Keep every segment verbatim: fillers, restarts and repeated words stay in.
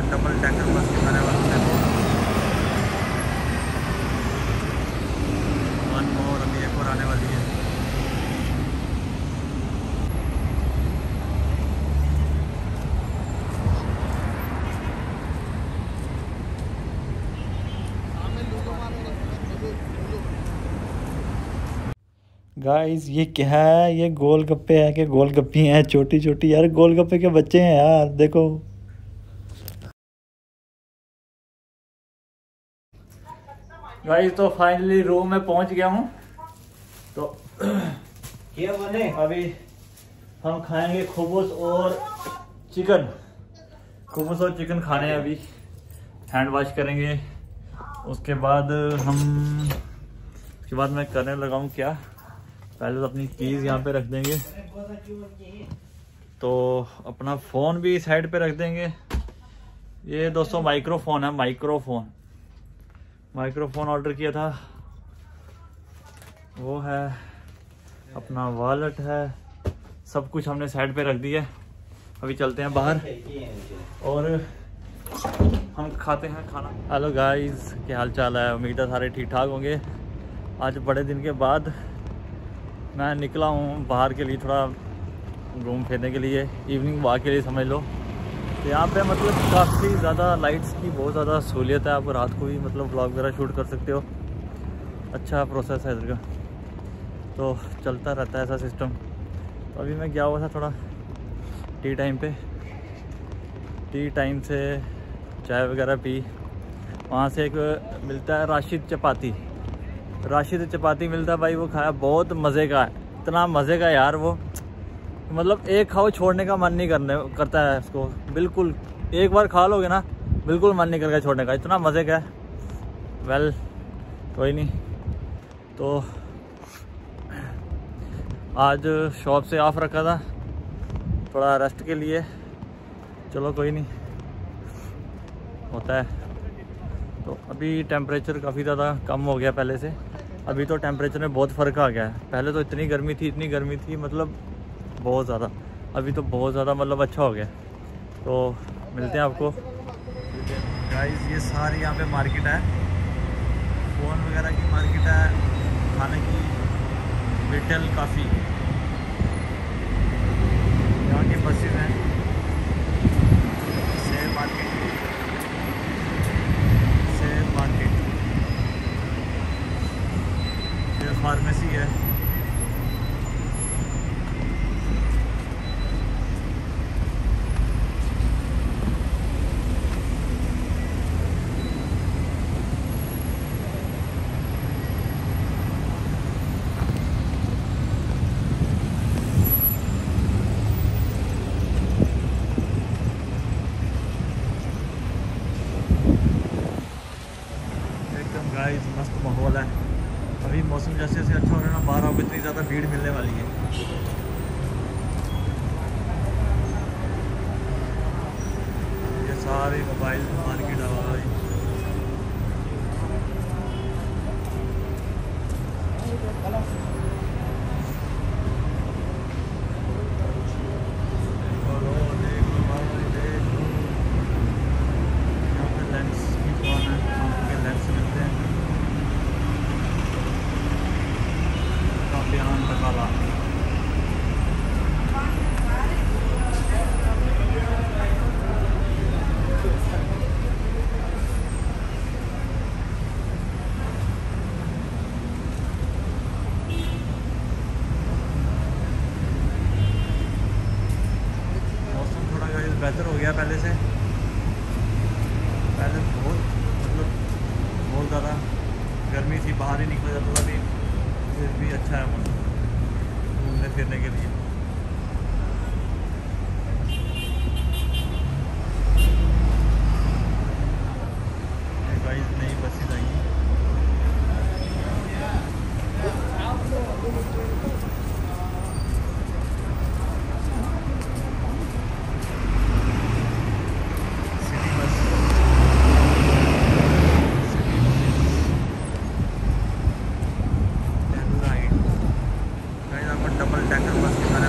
आपको double decker बस दिखाने वाला है। वन मोर अभी एक और आने वाली है। गाइस ये क्या है? ये गोलगप्पे हैं कि गोलगप्पी हैं? छोटी छोटी यार गोलगप्पे के बच्चे हैं यार, देखो। गाइस तो फाइनली रूम में पहुंच गया हूं। तो क्या बने? अभी हम खाएंगे खुबूस और चिकन। खुबूस और चिकन खाने हैं अभी। हैंड वॉश करेंगे। उसके बाद हम उसके बाद मैं करने लगा हूँ क्या, पहले तो अपनी कीज़ यहाँ पे रख देंगे, तो अपना फ़ोन भी साइड पे रख देंगे। ये दोस्तों माइक्रोफोन है, माइक्रोफोन माइक्रोफोन ऑर्डर किया था, वो है। अपना वॉलेट है, सब कुछ हमने साइड पे रख दिया। अभी चलते हैं बाहर और हम खाते हैं खाना। हेलो गाइस, क्या हाल चाल है? उम्मीद है सारे ठीक ठाक होंगे। आज बड़े दिन के बाद मैं निकला हूँ बाहर के लिए, थोड़ा घूम फिरने के लिए, इवनिंग वॉक के लिए समझ लो। तो यहाँ पे मतलब काफ़ी ज़्यादा लाइट्स की बहुत ज़्यादा सहूलियत है। आप रात को भी मतलब व्लॉग वगैरह शूट कर सकते हो। अच्छा प्रोसेस है इधर का, तो चलता रहता है ऐसा सिस्टम। तो अभी मैं गया हुआ था थोड़ा टी टाइम पे, टी टाइम से चाय वगैरह पी। वहाँ से एक मिलता है राशिद चपाती, राशिद चपाती मिलता है भाई, वो खाया, बहुत मज़े का है, इतना मज़े का यार वो, मतलब एक खाओ छोड़ने का मन नहीं करने करता है इसको, बिल्कुल एक बार खा लोगे ना बिल्कुल मन नहीं करेगा छोड़ने का, इतना मज़े का है। वेल कोई नहीं, तो आज शॉप से ऑफ रखा था थोड़ा रेस्ट के लिए, चलो कोई नहीं, होता है। तो अभी टेम्परेचर काफ़ी ज़्यादा कम हो गया पहले से, अभी तो टेम्परेचर में बहुत फ़र्क आ गया है। पहले तो इतनी गर्मी थी, इतनी गर्मी थी मतलब बहुत ज़्यादा, अभी तो बहुत ज़्यादा मतलब अच्छा हो गया। तो मिलते हैं आपको। गाइस ये सारी यहाँ पे मार्केट है, फ़ोन वगैरह की मार्केट है, खाने की रिटेल काफ़ी, यहाँ की बसेस हैं, शेयर मार्केट, शेयर मार्केट, ये फार्मेसी है। गाइस मस्त माहौल है। अभी मौसम जैसे जैसे अच्छा हो रहा है ना, बाहर आपको इतनी ज़्यादा भीड़ मिलने वाली है। ये सारे मोबाइल मार्केट आ भाई, बेहतर हो गया पहले से। पहले बहुत मतलब बहुत ज़्यादा गर्मी थी, बाहर ही निकला जाता था, अभी फिर भी अच्छा है मौसम घूमने फिरने के लिए। गाइस नई बसें आएंगी, double decker bus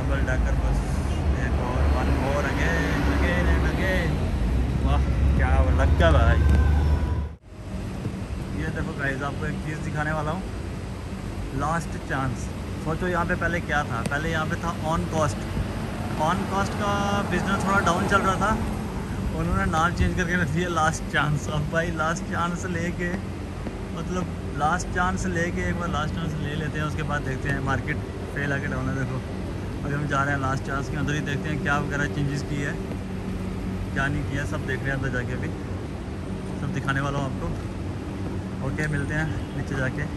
double decker bus, एक और, one more again again and again. वाह क्या लग गया भाई। ये देखो गाइस, आपको एक चीज़ दिखाने वाला हूँ, लास्ट चांस। सोचो यहाँ पे पहले क्या था, पहले यहाँ पे था ऑन कॉस्ट। ऑन कॉस्ट का बिज़नेस थोड़ा डाउन चल रहा था, उन्होंने नाम चेंज करके रख दिया लास्ट चांस। अब भाई लास्ट चांस लेके, मतलब लास्ट चांस लेके एक बार लास्ट चांस ले लेते हैं, उसके बाद देखते हैं मार्केट फेल आके डाउन है। देखो अभी हम जा रहे हैं लास्ट चांस के अंदर ही, देखते हैं क्या वगैरह चेंजेस की है क्या नहीं किया, सब देख रहे हैं अंदर जाके, अभी सब दिखाने वाला हूँ आपको। ओके मिलते हैं नीचे जाके।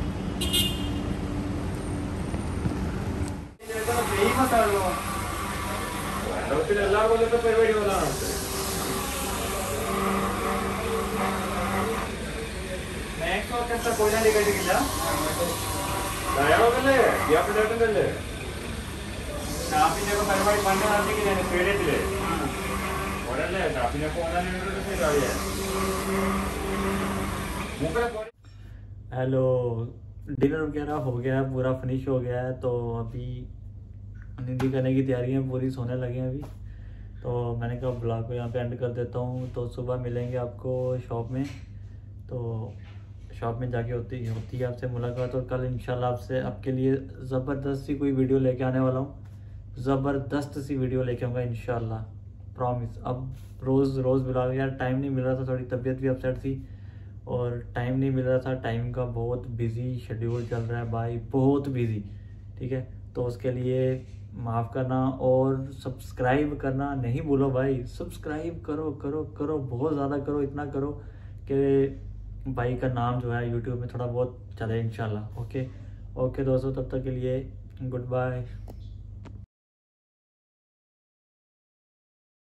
हेलो, डिनर वगैरह हो गया है, पूरा फिनिश हो गया है, तो अभी नींद करने की तैयारी है, पूरी सोने लगे हैं अभी। तो मैंने कहा ब्लॉग को यहाँ पे एंड कर देता हूँ। तो सुबह मिलेंगे आपको शॉप में, तो शॉप में जाके होती होती है आपसे मुलाकात। और कल इंशाल्लाह आपसे आपके लिए ज़बरदस्त सी कोई वीडियो लेके आने वाला हूँ, ज़बरदस्त सी वीडियो लेके आऊँगा इंशाल्लाह, प्रॉमिस। अब रोज़ रोज़ ब्लॉग, यार टाइम नहीं मिल रहा था, थोड़ी तबीयत भी अपसेट थी और टाइम नहीं मिल रहा था। टाइम का बहुत बिजी शेड्यूल चल रहा है भाई, बहुत बिजी, ठीक है। तो उसके लिए माफ़ करना, और सब्सक्राइब करना नहीं भूलो भाई। सब्सक्राइब करो करो करो, बहुत ज़्यादा करो, इतना करो कि भाई का नाम जो है यूट्यूब में थोड़ा बहुत चले इंशाल्लाह। ओके ओके दोस्तों, तब तक के लिए गुड बाय।